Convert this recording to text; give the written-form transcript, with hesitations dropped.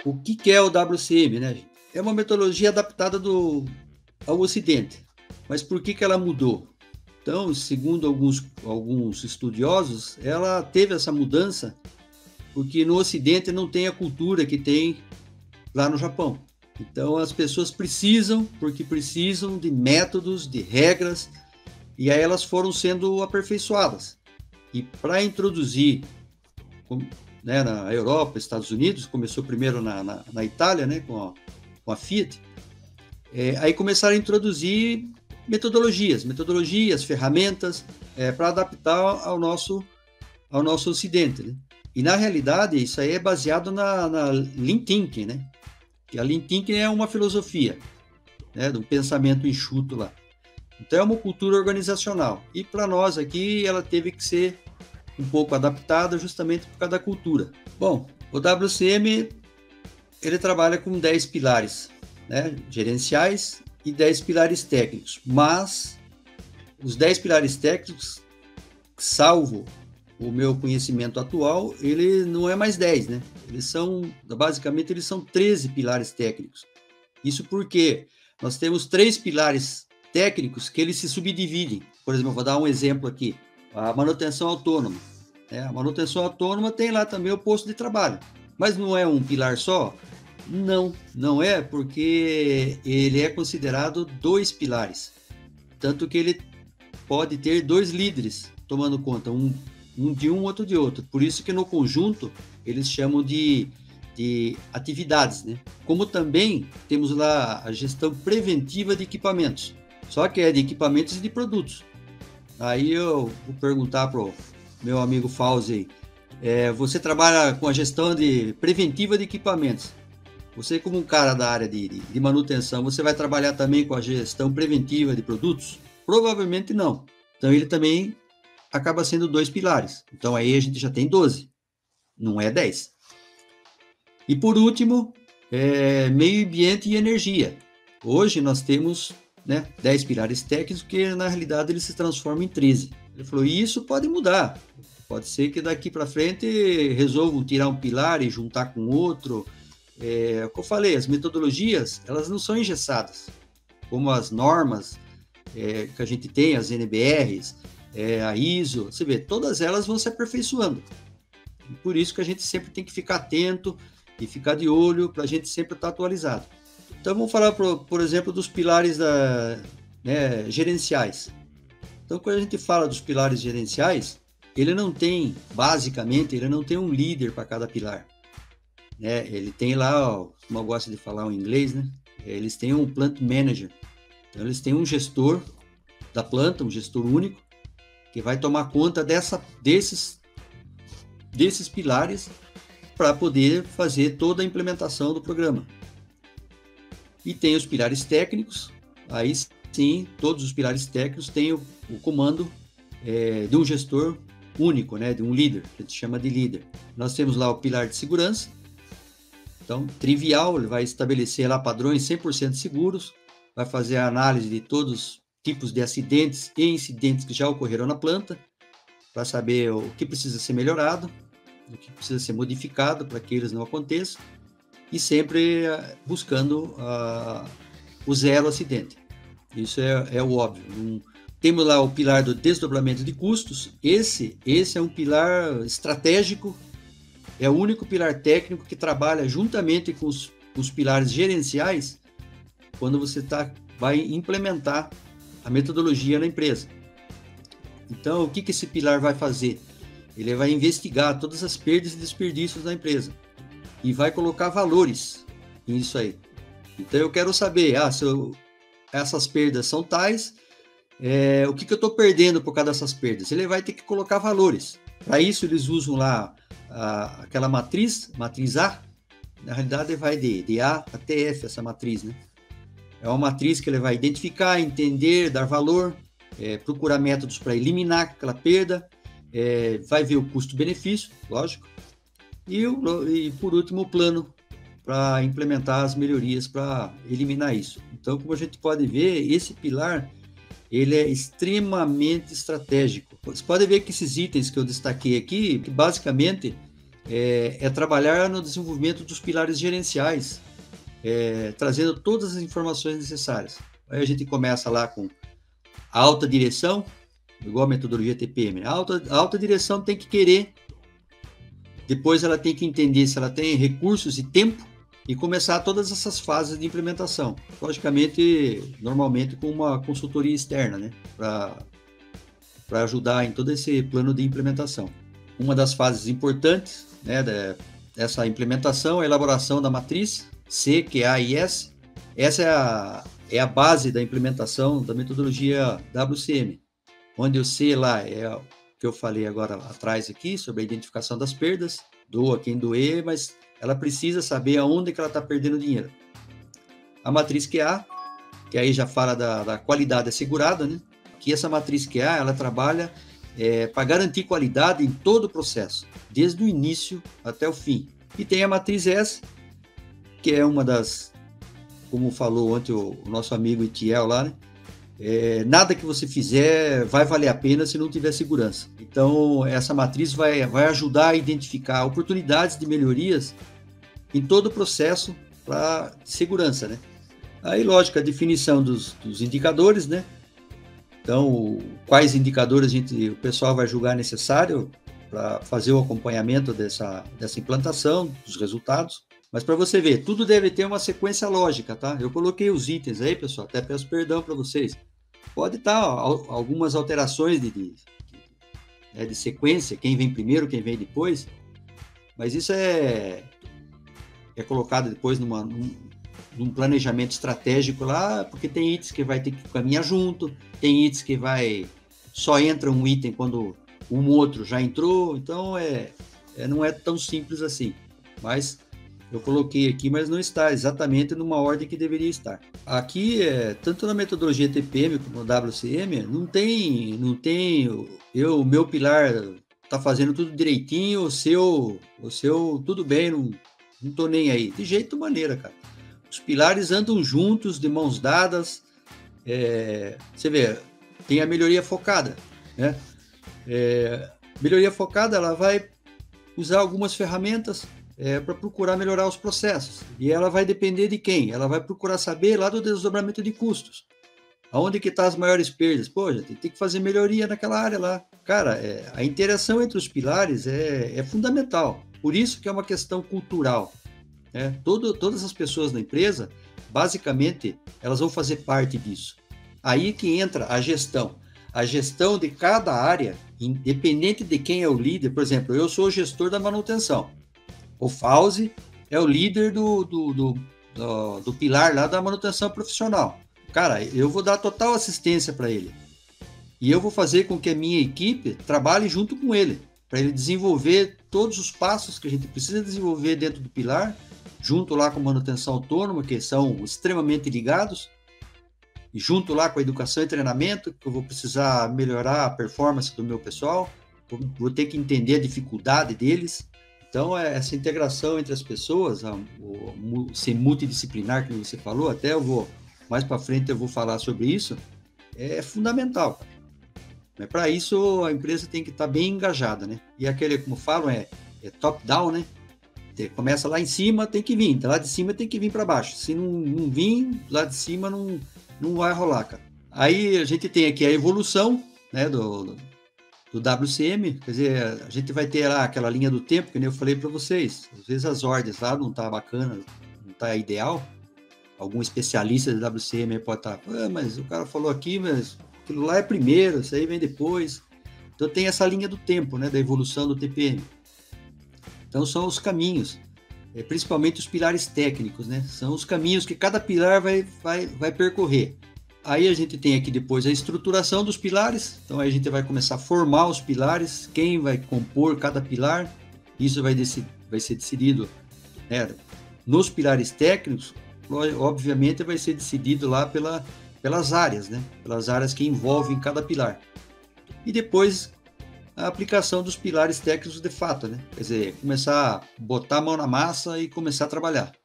O que é o WCM, né, gente? É uma metodologia adaptada ao Ocidente. Mas por que ela mudou? Então, segundo alguns estudiosos, ela teve essa mudança porque no Ocidente não tem a cultura que tem lá no Japão. Então, as pessoas precisam de métodos, de regras, e aí elas foram sendo aperfeiçoadas. E para introduzir, né, na Europa, Estados Unidos, começou primeiro na Itália, né, com a Fiat, aí começaram a introduzir metodologias, ferramentas, para adaptar ao nosso Ocidente, né? E, na realidade, isso aí é baseado na Lean Thinking, né? Que a Lean Thinking é uma filosofia, né, de um pensamento enxuto lá. Então, é uma cultura organizacional. E, para nós aqui, ela teve que ser um pouco adaptada justamente por causa da cultura. Bom, o WCM, ele trabalha com 10 pilares, né, gerenciais e 10 pilares técnicos. Mas, os 10 pilares técnicos, salvo o meu conhecimento atual, ele não é mais 10, né? Basicamente, eles são 13 pilares técnicos. Isso porque nós temos 3 pilares técnicos que eles se subdividem. Por exemplo, eu vou dar um exemplo aqui. A manutenção autônoma. A manutenção autônoma tem lá também o posto de trabalho. Mas não é um pilar só? Não é, porque ele é considerado 2 pilares. Tanto que ele pode ter 2 líderes tomando conta, um de um, outro de outro. Por isso que no conjunto eles chamam de atividades, né? Como também temos lá a gestão preventiva de equipamentos, só que é de equipamentos e de produtos. Aí eu vou perguntar para o meu amigo Fauzi, você trabalha com a gestão preventiva de equipamentos. Você, como um cara da área de manutenção, você vai trabalhar também com a gestão preventiva de produtos? Provavelmente não. Então ele também acaba sendo 2 pilares. Então aí a gente já tem 12, não é 10. E por último, meio ambiente e energia. Hoje nós temos, né, 10 pilares técnicos que na realidade eles se transformam em 13. Ele falou, e isso pode mudar. Pode ser que daqui para frente resolvam tirar um pilar e juntar com outro. Como eu falei, as metodologias, elas não são engessadas, como as normas que a gente tem, as NBRs, a ISO, você vê, todas elas vão se aperfeiçoando. E por isso que a gente sempre tem que ficar atento e ficar de olho para a gente sempre estar atualizado. Então, vamos falar, por exemplo, dos pilares gerenciais. Então, quando a gente fala dos pilares gerenciais, basicamente, ele não tem um líder para cada pilar. Ele tem lá, como eu gosto de falar em inglês, né? Eles têm um plant manager. Então, eles têm um gestor da planta, um gestor único, que vai tomar conta desses pilares para poder fazer toda a implementação do programa. E tem os pilares técnicos, aí sim, todos os pilares técnicos têm o comando de um gestor único, né, de um líder, que a gente chama de líder. Nós temos lá o pilar de segurança, então, trivial, ele vai estabelecer lá padrões 100% seguros, vai fazer a análise de todos os tipos de acidentes e incidentes que já ocorreram na planta, para saber o que precisa ser melhorado, o que precisa ser modificado para que eles não aconteçam, e sempre buscando o zero acidente. Isso é o óbvio. Temos lá o pilar do desdobramento de custos. Esse é um pilar estratégico, é o único pilar técnico que trabalha juntamente com os pilares gerenciais quando você vai implementar a metodologia na empresa. Então, o que esse pilar vai fazer? Ele vai investigar todas as perdas e desperdícios da empresa e vai colocar valores nisso aí. Então, eu quero saber, essas perdas são tais, o que eu estou perdendo por causa dessas perdas? Ele vai ter que colocar valores. Para isso, eles usam lá aquela matriz A. Na realidade, vai de A até F, essa matriz, né? É uma matriz que ele vai identificar, entender, dar valor, procurar métodos para eliminar aquela perda, vai ver o custo-benefício, lógico, e por último o plano para implementar as melhorias para eliminar isso. Então, como a gente pode ver, esse pilar ele é extremamente estratégico. Você pode ver que esses itens que eu destaquei aqui, que basicamente é trabalhar no desenvolvimento dos pilares gerenciais, trazendo todas as informações necessárias. Aí a gente começa lá com a alta direção, igual a metodologia TPM. A alta direção tem que querer, depois ela tem que entender se ela tem recursos e tempo e começar todas essas fases de implementação. Logicamente, normalmente com uma consultoria externa, né, para ajudar em todo esse plano de implementação. Uma das fases importantes, né, dessa implementação é a elaboração da matriz C, QA e S. Essa é a base da implementação da metodologia WCM, onde o C lá é o que eu falei agora atrás aqui, sobre a identificação das perdas, doa quem doer, mas ela precisa saber aonde que ela está perdendo dinheiro. A matriz QA, que aí já fala da qualidade assegurada, né? Que essa matriz QA, ela trabalha para garantir qualidade em todo o processo, desde o início até o fim. E tem a matriz S, que é uma das, como falou ontem o nosso amigo Itiel lá, né? Nada que você fizer vai valer a pena se não tiver segurança. Então, essa matriz vai ajudar a identificar oportunidades de melhorias em todo o processo para segurança, né? Aí, lógico, a definição dos indicadores, né? Então, quais indicadores o pessoal vai julgar necessário para fazer o acompanhamento dessa implantação, dos resultados. Mas para você ver, tudo deve ter uma sequência lógica, tá? Eu coloquei os itens aí, pessoal, até peço perdão para vocês. Pode estar algumas alterações de sequência, quem vem primeiro, quem vem depois, mas isso é colocado depois num planejamento estratégico lá, porque tem itens que vai ter que caminhar junto, tem itens que só entra um item quando um outro já entrou, então não é tão simples assim, mas eu coloquei aqui, mas não está exatamente numa ordem que deveria estar. Aqui, tanto na metodologia TPM como no WCM, não tem o meu pilar está fazendo tudo direitinho, o seu tudo bem, não estou nem aí. De jeito maneira, cara. Os pilares andam juntos, de mãos dadas. Você vê, tem a melhoria focada, né? Melhoria focada, ela vai usar algumas ferramentas para procurar melhorar os processos. E ela vai depender de quem? Ela vai procurar saber lá do desdobramento de custos. Aonde que tá as maiores perdas? Pô, gente, tem que fazer melhoria naquela área lá. Cara, a interação entre os pilares é fundamental. Por isso que é uma questão cultural. Né? Todas as pessoas na empresa, basicamente, elas vão fazer parte disso. Aí que entra a gestão. A gestão de cada área, independente de quem é o líder. Por exemplo, eu sou o gestor da manutenção. O Fauzi é o líder do pilar lá da manutenção profissional. Cara, eu vou dar total assistência para ele. E eu vou fazer com que a minha equipe trabalhe junto com ele, para ele desenvolver todos os passos que a gente precisa desenvolver dentro do pilar, junto lá com a manutenção autônoma, que são extremamente ligados, e junto lá com a educação e treinamento, que eu vou precisar melhorar a performance do meu pessoal, vou ter que entender a dificuldade deles. Então, essa integração entre as pessoas, ser multidisciplinar, que você falou, até mais para frente eu vou falar sobre isso, é fundamental. Mas para isso, a empresa tem que estar bem engajada, né? E aquele, como falam, é top-down, né? Começa lá em cima, tem que vir. Lá de cima tem que vir para baixo. Se não vir, lá de cima não vai rolar, cara. Aí a gente tem aqui a evolução, né, do WCM, quer dizer, a gente vai ter lá aquela linha do tempo, que nem eu falei para vocês. Às vezes as ordens lá não tá bacana, não tá ideal. Algum especialista de WCM pode estar, mas o cara falou aqui, mas aquilo lá é primeiro, isso aí vem depois. Então tem essa linha do tempo, né, da evolução do TPM. Então são os caminhos, principalmente os pilares técnicos, né? São os caminhos que cada pilar vai percorrer. Aí a gente tem aqui depois a estruturação dos pilares, então aí a gente vai começar a formar os pilares, quem vai compor cada pilar, isso vai ser decidido, né, nos pilares técnicos, obviamente vai ser decidido lá pelas áreas, né, pelas áreas que envolvem cada pilar. E depois a aplicação dos pilares técnicos de fato, né, quer dizer, começar a botar a mão na massa e começar a trabalhar.